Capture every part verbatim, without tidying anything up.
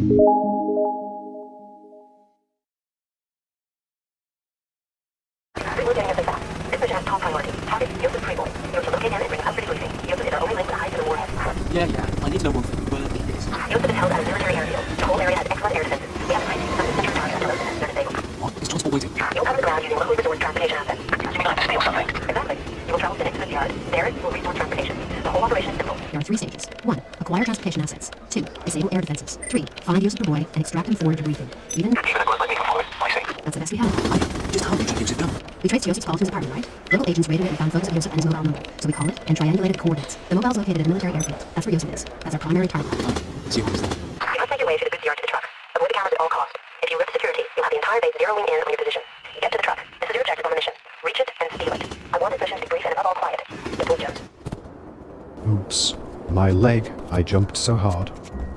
We're getting a big back. This mission has top priority. Target Yosef Preble. You're to locate him and bring up for debriefing. Yosef is our only link to the heights of the warhead. Yeah, yeah. I need to know one thing, but it is. Yosef is held at a military airfield. The whole area has excellent air defenses. We have to fight some central target until those defenses are disabled. What? Is transport waiting? You'll cover the ground using locally resourced transportation assets. You mean I have to steal something? Exactly. You will travel to the next yard. There you will resource transportation. The whole operation is simple. There are three stages. One, acquire transportation assets. Two, disable air defenses. Three, find Yosef Boy and extract him for debriefing. Even... Even a group like me can follow it. I see. That's the best we have. Just how did you use it done? We traced Yosef's call to his apartment, right? Local agents raided it and found photos of Yosef and his mobile number. So we call it and triangulated the coordinates. The mobile is located at a military airfield. That's where Yosef is. That's our primary target. Oh, see what is that? You must make your way through the goods yard to the truck. Avoid the cameras at all costs. If you rip security, you'll have the entire base zeroing in on your position. Get to the truck. This is your objective on the mission. Reach it and steal it. I want this mission to be brief and above all quiet. Simple Jones. Oops. My leg. I jumped so hard.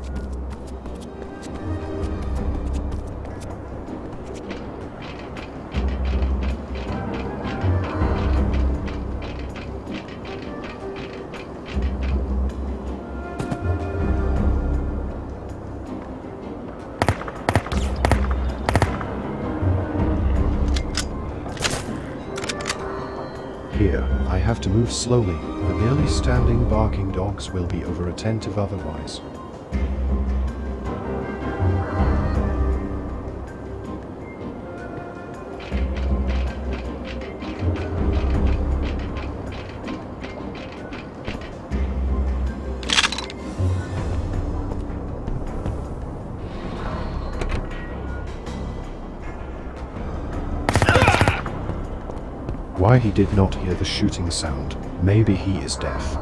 Here, I have to move slowly. The merely standing barking dogs will be over attentive otherwise. Why he did not hear the shooting sound? Maybe he is deaf.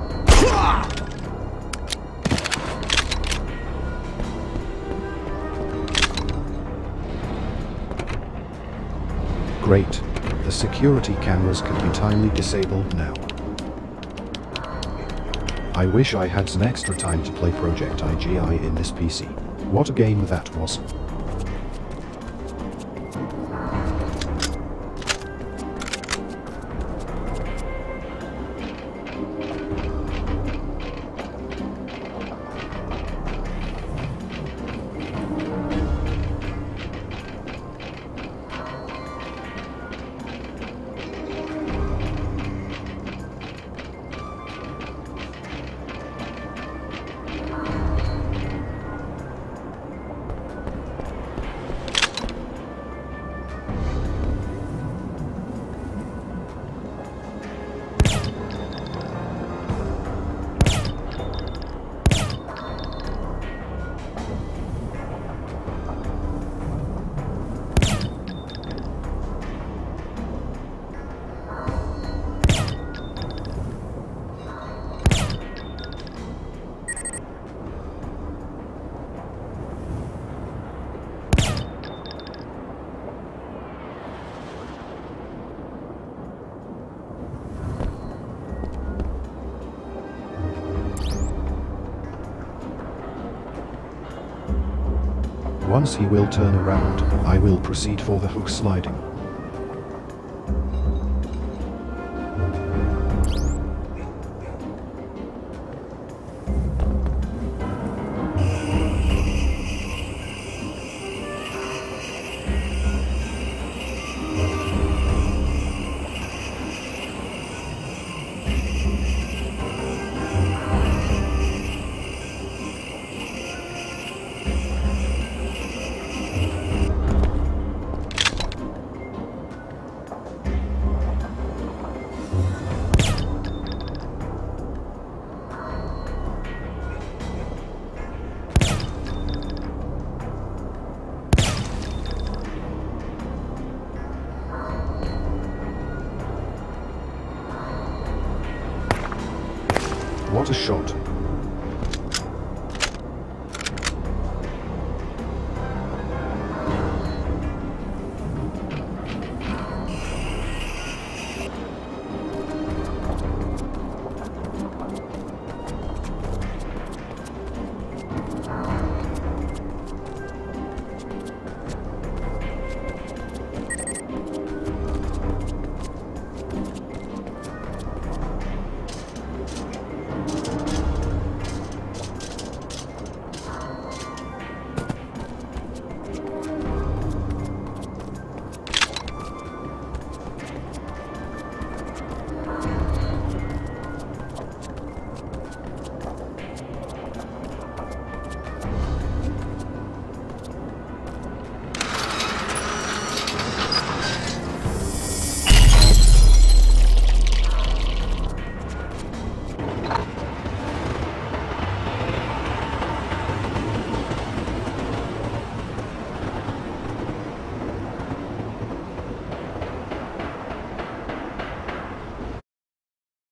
Great. The security cameras can be timely disabled now. I wish I had some extra time to play Project I G I in this P C. What a game that was. Once he will turn around, I will proceed for the hook sliding. What a shot.